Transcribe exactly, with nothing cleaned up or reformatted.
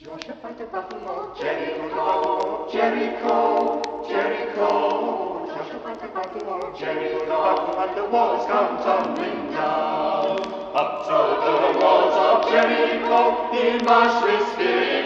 Joshua fight the battle of Jericho, Jericho, Jericho. Joshua fight the battle of Jericho, the battle and the walls come tumbling down. Up to the walls of Jericho he marched with spirit.